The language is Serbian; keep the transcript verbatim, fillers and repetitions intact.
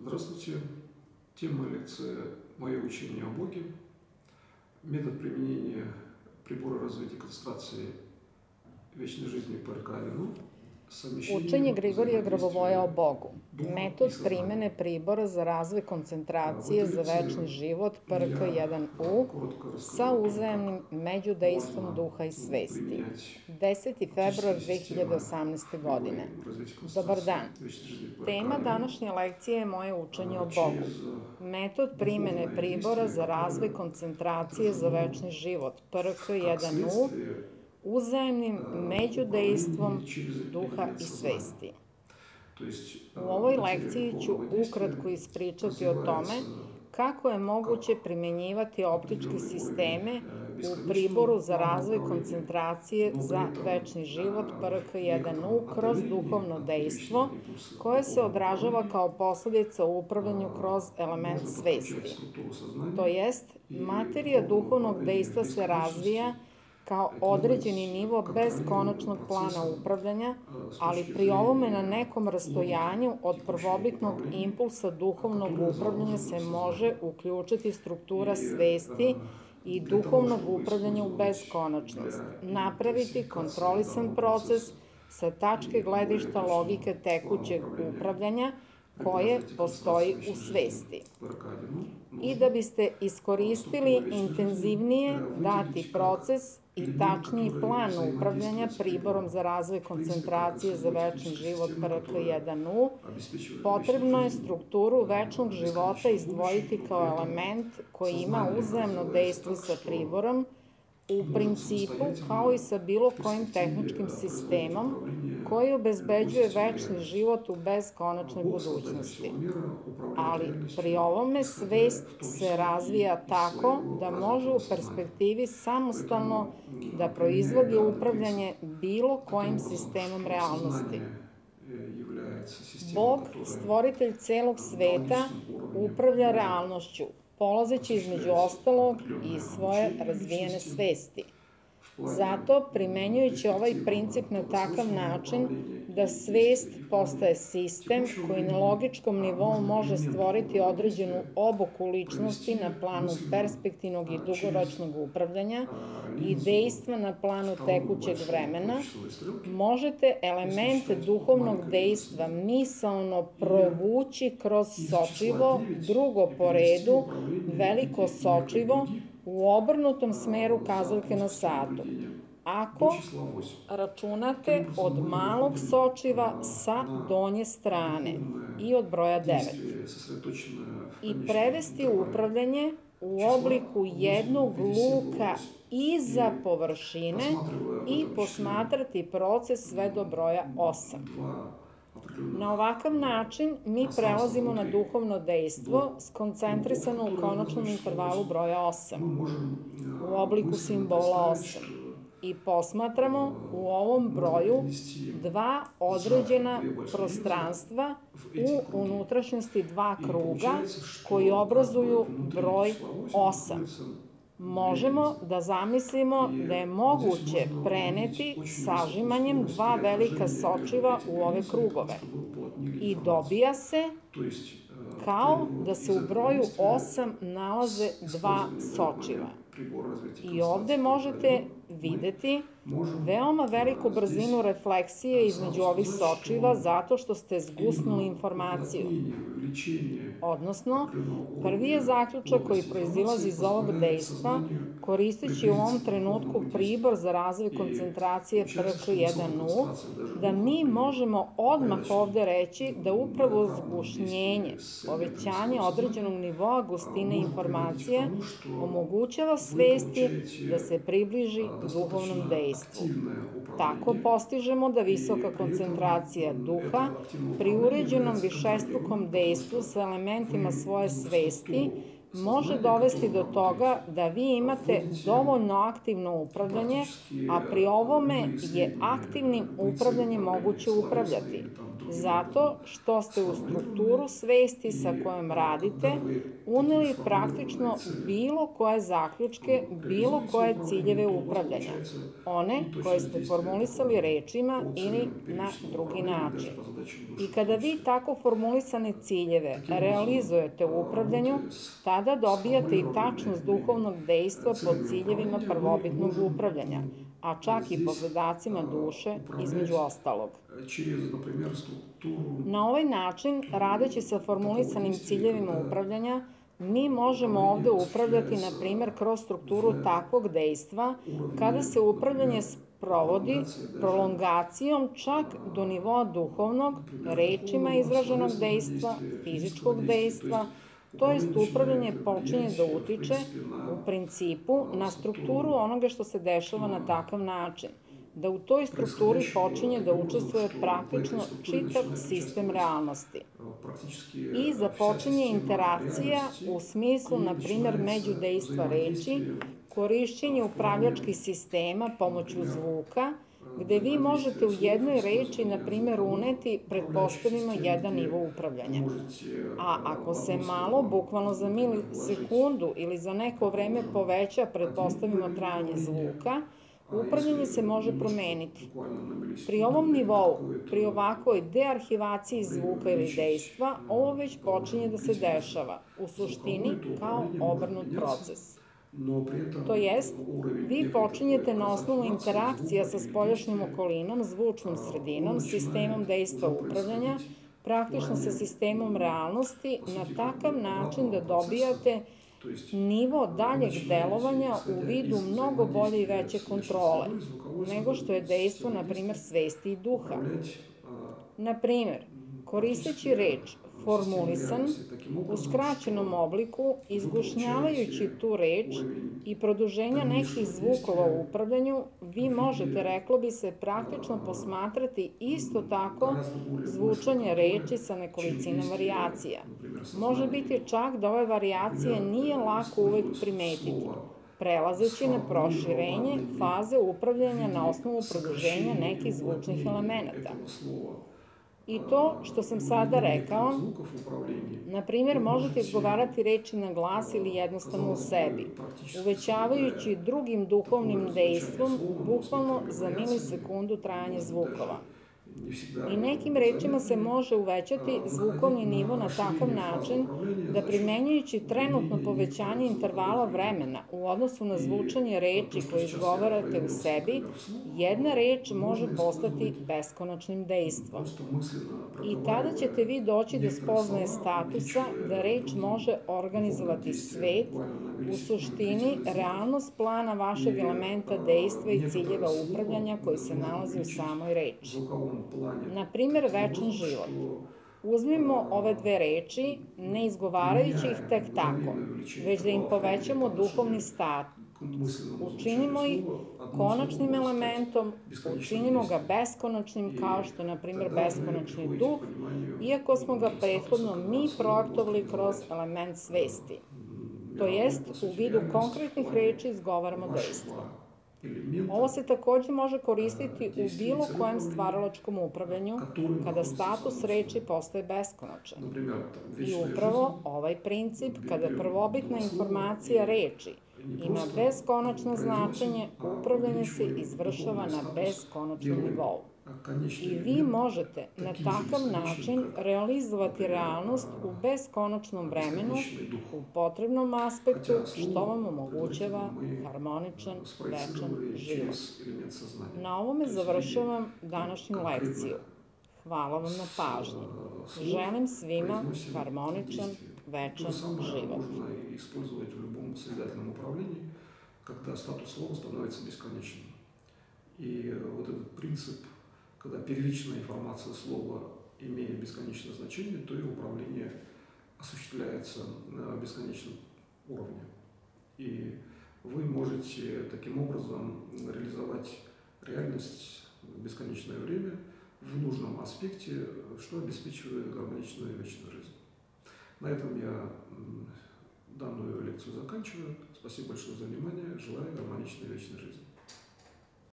Здравствуйте. Тема лекции «Мое учение о Боге. Метод применения прибора развития концентрации вечной жизни ПРК Вину». Učenje Grigorija Grbovoja o Bogu. Metod primene pribora za razvoj koncentracije za večni život P R K jedan U sa uzajamnim međudejstvom duha i svesti. deseti februar dve hiljade osamnaeste. godine. Dobar dan. Tema današnje lekcije je moje učenje o Bogu. Metod primene pribora za razvoj koncentracije za večni život P R K jedan U uzajemnim međudejstvom duha i svesti. U ovoj lekciji ću ukratko ispričati o tome kako je moguće primenjivati optičke sisteme u priboru za razvoj koncentracije za večni život P R K jedan U kroz duhovno dejstvo koje se odražava kao posledica u upravljanju kroz element svesti. To jest, materija duhovnog dejstva se razvija kao određeni nivo bez konačnog plana upravljanja, ali pri ovome na nekom rastojanju od prvobitnog impulsa duhovnog upravljanja se može uključiti struktura svesti i duhovnog upravljanja u beskonačnost, napraviti kontrolisan proces sa tačke gledišta logike tekućeg upravljanja koje postoji u svesti. I da biste iskoristili intenzivnije dati proces i tačniji plan upravljanja priborom za razvoj koncentracije za večni život P R K jedan U, potrebno je strukturu večnog života izdvojiti kao element koji ima uzajamno dejstvo sa priborom, u principu kao i sa bilo kojim tehničkim sistemom koji obezbeđuje večni život u beskonačnoj budućnosti. Ali pri ovome svest se razvija tako da može u perspektivi samostalno da proizvodi upravljanje bilo kojim sistemom realnosti. Bog, stvoritelj celog sveta, upravlja realnošću, polazeći između ostalog i svoje razvijene svesti. Zato, primenjujući ovaj princip na takav način da svest postaje sistem koji na logičkom nivou može stvoriti određenu obuku ličnosti na planu perspektivnog i dugoročnog upravljanja i dejstva na planu tekućeg vremena, možete elemente duhovnog dejstva misaono provući kroz sočivo, drugo po redu, veliko sočivo, u obrnutom smeru kazaljke na satu, ako računate od malog sočiva sa donje strane i od broja devet, i prevesti upravljanje u obliku jednog luka iza površine i posmatrati proces sve do broja osam. Na ovakav način mi prelazimo na duhovno dejstvo skoncentrisano u konačnom intervalu broja osam, u obliku simbola osam, i posmatramo u ovom broju dva određena prostranstva u unutrašnjosti dva kruga koji obrazuju broj osam. Možemo da zamislimo da je moguće preneti sažimanjem dva velika sočiva u ove krugove i dobija se kao da se u broju osam nalaze dva sočiva. I ovde možete videti veoma veliku brzinu refleksije između ovih sočiva zato što ste zgusnuli informaciju. Odnosno, prvi je zaključak koji proizilazi iz ovog dejstva, koristeći u ovom trenutku pribor za razvoj koncentracije P R K jedan U, da mi možemo odmah ovde reći da upravo zgušnjenje, povećanje određenog nivoa gustine informacije omogućava svesti da se približi duhovnom dejstvu. Tako postižemo da visoka koncentracija duha pri uređenom višestrukom dejstvu sa elementima svoje svesti može dovesti do toga da vi imate dovoljno aktivno upravljanje, a pri ovome je aktivnim upravljanjem moguće upravljati. Zato što ste u strukturu svesti sa kojom radite uneli praktično bilo koje zaključke, bilo koje ciljeve upravljanja, one koje ste formulisali rečima ili na drugi način. I kada vi tako formulisane ciljeve realizujete u upravljanju, tada dobijate i tačnost duhovnog dejstva pod ciljevima prvobitnog upravljanja, a čak i po zadacima duše, između ostalog. Na ovaj način, radeći sa formulisanim ciljevima upravljanja, mi možemo ovde upravljati, na primer, kroz strukturu takvog dejstva, kada se upravljanje sprovodi prolongacijom čak do nivoa duhovnog, rečima izraženog dejstva, fizičkog dejstva, to jest upravljanje počinje da utiče u principu na strukturu onoga što se dešava na takav način, da u toj strukturi počinje da učestvuje praktično čitav sistem realnosti. I započinje interakcija u smislu, na primer, međudejstva reči, korišćenje upravljačkih sistema pomoću zvuka, gde vi možete u jednoj reči, na primer, uneti, pretpostavimo, jedan nivo upravljanja. A ako se malo, bukvalno za milisekundu ili za neko vreme poveća, pretpostavimo, trajanje zvuka, upravljanje se može promeniti. Pri ovom nivou, pri ovakvoj dearhivaciji zvuka ili dejstva, ovo već počinje da se dešava, u suštini kao obrnut proces. To jest, vi počinjete na osnovu interakcija sa spoljašnjom okolinom, zvučnom sredinom, sistemom dejstva upravljanja, praktično sa sistemom realnosti, na takav način da dobijate nivo daljeg delovanja u vidu mnogo bolje i veće kontrole, nego što je dejstvo, na primer, svesti i duha. Na primer, koristeći reč formulisan u skraćenom obliku, izgušnjavajući tu reč i produženja nekih zvukova u upravljanju, vi možete, reklo bi se, praktično posmatrati isto tako zvučanje reči sa nekolicinom varijacija. Može biti čak da ove varijacije nije lako uvek primetiti, prelazeći na proširenje faze upravljanja na osnovu produženja nekih zvučnih elemenata. I to što sam sada rekao, na primjer, možete izgovarati reči na glas ili jednostavno u sebi, uvećavajući drugim duhovnim dejstvom bukvalno za milisekundu trajanje zvukova. I nekim rečima se može uvećati zvukovni nivo na takav način da primenjujući trenutno povećanje intervala vremena u odnosu na zvučanje reči koje izgovarate u sebi, jedna reč može postati beskonačnim dejstvom. I tada ćete vi doći do spoznaje statusa da reč može organizovati svet, u suštini realnost plana vašeg elementa dejstva i ciljeva upravljanja koji se nalazi u samoj reči. Na primer, večan život. Uzmimo ove dve reči, ne izgovarajući ih tek tako, već da im povećamo duhovni status. Učinimo ih konačnim elementom, učinimo ga beskonačnim kao što je, na primer, beskonačni duh, iako smo ga prethodno mi projektovali kroz element svesti. To jest, u vidu konkretnih reči izgovaramo dejstvo. Ovo se takođe može koristiti u bilo kojem stvaralačkom upravljanju, kada status reči postaje beskonačan. I upravo ovaj princip, kada prvobitna informacija reči ima beskonačno značenje, upravljanje se izvršava na beskonačnom nivou. I vi možete na takav način realizovati realnost u beskonačnom vremenu, u potrebnom aspektu, što vam omogućava harmoničan, večan život. Na ovome završavam današnju lekciju. Hvala vam na pažnji. Želim svima harmoničan, večan život. Когда статус слова становится бесконечным. И вот этот принцип, когда первичная информация слова имеет бесконечное значение, то и управление осуществляется на бесконечном уровне. И вы можете таким образом реализовать реальность в бесконечное время в нужном аспекте, что обеспечивает гармоничную и вечную жизнь. На этом я данную лекцию заканчиваю. Спасибо большое за внимание. Желаю гармоничной вечной жизни.